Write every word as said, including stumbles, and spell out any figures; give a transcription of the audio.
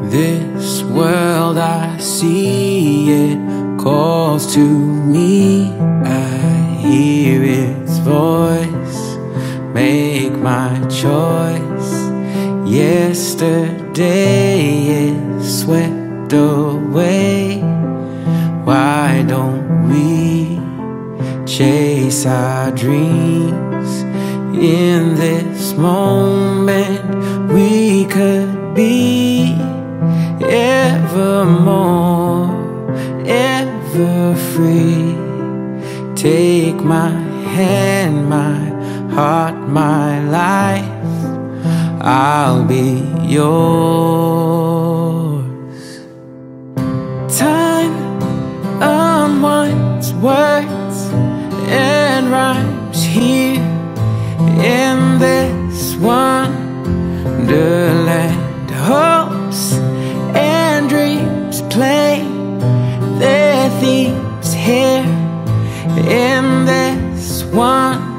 This world I see, it calls to me. I hear its voice, make my choice. Yesterday is swept away. Why don't we chase our dreams? In this moment we could be evermore, ever free. Take my hand, my heart, my life, I'll be yours. Time unwinds words and rhymes here in this wonderland. Hopes and dreams play their themes here in this one